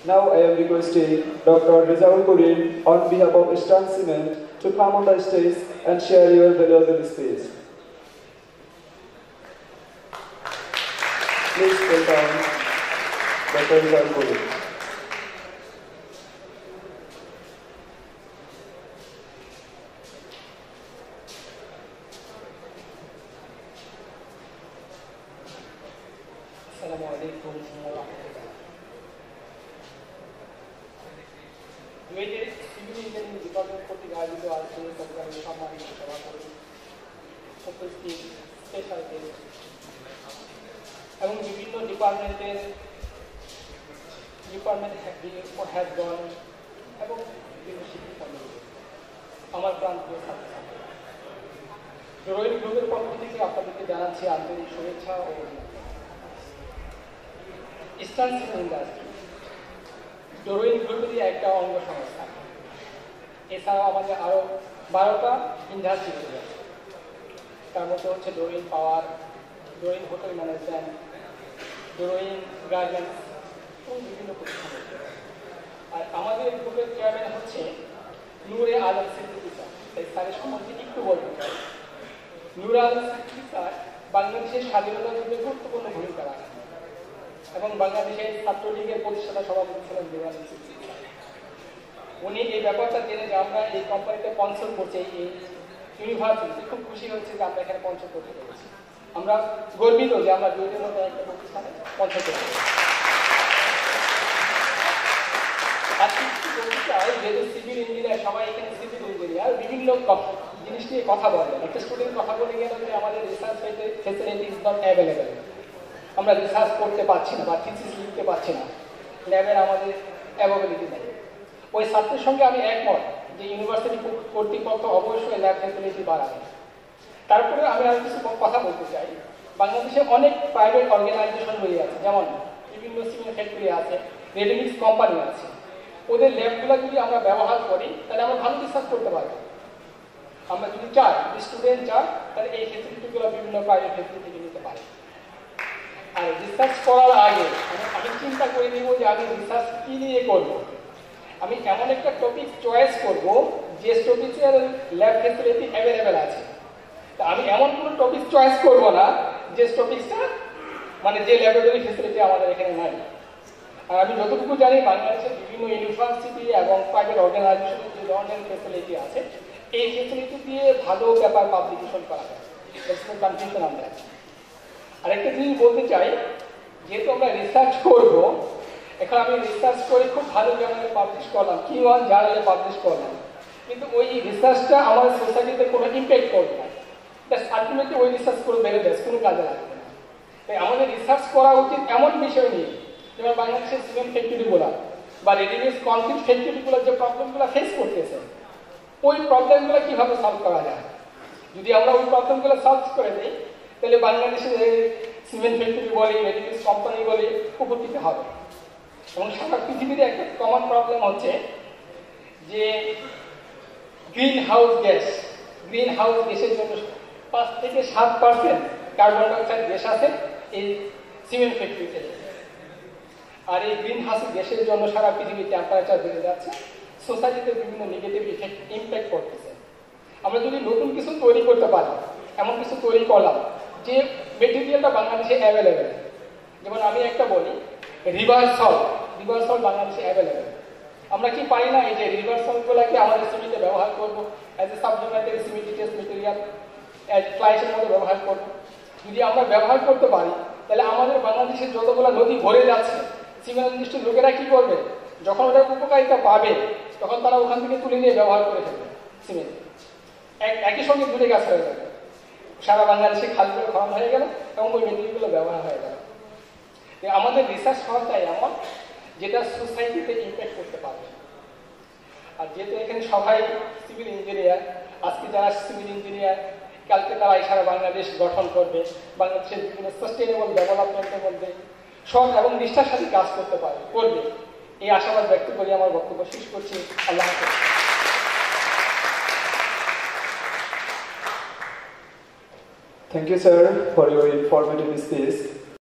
Now I am requesting Dr. Rizaul Kurin on behalf of Eastern Cement to come on the stage and share your valuable speech. Please welcome Dr. Rizaul Kurin. Assalamualaikum warahmatullahi wabarakatuh. Civil engineering department কর্তৃক আয়োজিত আজকের সরকারি সম্মানিত সভাপতি উপস্থিত special guest এবং বিভিন্ন department হেডগণ এবং বিভিন্ন শিক্ষক মণ্ডলী, আমার প্রান্তীয় ছাত্রছাত্রী, ড্রয়িং গ্রুপের পক্ষ থেকে আপনাদেরকে জানাচ্ছি আন্তরিক শুভেচ্ছা ও ইস্টার্ন সিমেন্ট ইন্ডাস্ট্রি ড্রয়িং গ্রুপেরই একটা অঙ্গ সংস্থা। এছাড়াও আমাদের আরও 12টা ইন্ডাস্ট্রি আছে, তার মধ্যে হচ্ছে Doreen power, Doreen hotel management, Doreen garments এবং বিভিন্ন প্রতিষ্ঠান। আর আমাদের গ্রুপের চেয়ারম্যান হচ্ছে নূরে আলম সিদ্দিকী স্যার। তাই স্যারের সম্বন্ধে একটু বলতে চাই। নূরে আলম সিদ্দিকী স্যার বাংলাদেশের স্বাধীনতা যুদ্ধে গুরুত্বপূর্ণ ভূমিকা রাখেন এবং বাংলাদেশের ছাত্রলীগের প্রতিষ্ঠাতা সভাপতি ছিলেন নূরে আলম সিদ্দিকী স্যার। উনি এই ব্যাপারটা জেনে যে আমরা এই কোম্পানিতে স্পন্সর করছি, এই ইউনিভার্সিটিতে খুব খুশি হচ্ছে যে আমরা এখানে স্পন্সর করতে পেরেছি। আমরা গর্বিত যে আমরা দুইটির মধ্যে একটা প্রতিষ্ঠানে স্পন্সর করতে পেরেছি। যেহেতু সিভিল ইঞ্জিনিয়ার, সবাই এখানে সিভিল ইঞ্জিনিয়ার, বিভিন্ন জিনিস নিয়ে কথা বলে। একটা স্টুডেন্ট কথা বলে গেল যে আমাদের research facility is not available, আমরা রিসার্চ করতে পারছি না বা থিসিস লিখতে পারছি না, ল্যাবের আমাদের অ্যাভেলেবিলিটি নেই। ওই ছাত্রের সঙ্গে আমি একমত যে ইউনিভার্সিটি কর্তৃপক্ষ অবশ্যই ল্যাব ফেসিলিটি বাড়াবে। তারপরে আমি আর কিছু কথা বলতে চাই। বাংলাদেশে অনেক প্রাইভেট অর্গানাইজেশন রয়ে আছে, যেমন বিভিন্ন সিমেন্ট ফ্যাক্টরি আছে, রেডিমিক্স কোম্পানি আছে। ওদের ল্যাবগুলো যদি আমরা ব্যবহার করি তাহলে আমরা ভালো রিসার্চ করতে পারবো। আমরা যদি চাই, স্টুডেন্ট চাই, তাহলে এই ফেসিলিটিগুলো বিভিন্ন প্রাইভেট ফ্যাক্টরি থেকে নিতে পারি। আর রিসার্চ করার আগে আমি চিন্তা করে নিব যে আমি রিসার্চ কী নিয়ে করব। আমি এমন একটা টপিক চয়েস করব যে টপিকের ল্যাব ফেসিলিটি অ্যাভেলেবেল আছে। তা আমি এমন কোনো টপিক চয়েস করব না যে টপিকটা মানে যে ল্যাবরেটরি ফেসিলিটি আমাদের এখানে নাই। আর আমি যতটুকু জানি বাংলাদেশের বিভিন্ন ইউনিভার্সিটি এবং প্রাইভেট অর্গানাইজেশনের যে ধরনের ফেসিলিটি আছে, এই ফেসিলিটি দিয়ে ভালো পেপার পাবলিকেশন করা যায়। কনফিউশন আমরা আরেকটা জিনিস বলতে চাই, যেহেতু আমরা রিসার্চ করব, এখন আমি রিসার্চ করে খুব ভালো জার্নালে পাবলিশ করলাম, কি ওয়ান জার্নালে পাবলিশ করলাম, কিন্তু ওই রিসার্চটা আমার সোসাইটিতে কোনো ইম্প্যাক্ট করবে না। আলটিমেটলি ওই রিসার্চ করে বেড়ে যায়, কোনো কাজে লাগবে না। তাই আমাদের রিসার্চ করা উচিত এমন বিষয় নিয়ে, যেমন বাংলাদেশের সিমেন্ট ফ্যাক্টরিগুলো বা রেডিমিক্স কনক্রিট ফ্যাক্টরিগুলো যে প্রবলেমগুলো ফেস করতেছে, ওই প্রবলেমগুলো কীভাবে সলভ করা যায়। যদি আমরা ওই প্রবলেমগুলো সলভ করে দিই তাহলে বাংলাদেশের সিমেন্ট ফ্যাক্টরি বলে, রেডিমিক্স কোম্পানি বলে উপকৃত হবে। এবং সারা পৃথিবীতে একটা কমন প্রবলেম হচ্ছে যে গ্রিন হাউস গ্যাসের জন্য 5 থেকে 7% কার্বন ডাইঅক্সাইড গ্যাস আছে এই সিমেন্ট ফ্যাক্টরিতে। আর এই গ্রিন হাউস গ্যাসের জন্য সারা পৃথিবীর টেম্পারেচার বেড়ে যাচ্ছে, সোসাইটিতে বিভিন্ন নেগেটিভ ইম্প্যাক্ট করতেছে। আমরা যদি নতুন কিছু তৈরি করতে পারি, এমন কিছু তৈরি করলাম যে মেটেরিয়ালটা বাংলাদেশে অ্যাভেলেবেল, যেমন আমি একটা বলি, রিভার সল্ট বাংলাদেশে অ্যাভেলেবেল। আমরা কি পারি না এই যে রিভার সল্টগুলোকে আমাদের সিমেন্টে ব্যবহার করবো, as a subjective cementitious material, as ফ্লাইসের মধ্যে ব্যবহার করবো। যদি আমরা ব্যবহার করতে পারি তাহলে আমাদের বাংলাদেশের যতগুলো নদী ভরে যাচ্ছে, সিমেন্ট ইন্ডাস্ট্রির লোকেরা কি করবে, যখন ওটার উপকারিতা পাবে তখন তারা ওখান থেকে তুলে নিয়ে ব্যবহার করে ফেলবে সিমেন্ট। একই সঙ্গে দুটো গাছ হয়ে যাবে, সারা বাংলাদেশে খালগুলো খনন হয়ে গেল এবং ওই মেটেরিয়ালগুলো ব্যবহার হয়ে গেল। আমাদের রিসার্চ হওয়া চাই এমন যেটা সোসাইটিতে ইম্প্যাক্ট করতে পারবে। আর যেহেতু এখানে সবাই সিভিল ইঞ্জিনিয়ার, আজকে যারা সিভিল ইঞ্জিনিয়ার, কালকে তারা সারা বাংলাদেশ গঠন করবে, বাংলাদেশের বিভিন্ন সাস্টেনেবল ডেভেলপমেন্টের মধ্যে সৎ এবং নিষ্ঠার সাথে কাজ করবে, এই আশাবাদ ব্যক্ত করে আমার বক্তব্য শেষ করছি। আল্লাহ হাফেজ। Thank you, sir, for your informative speech.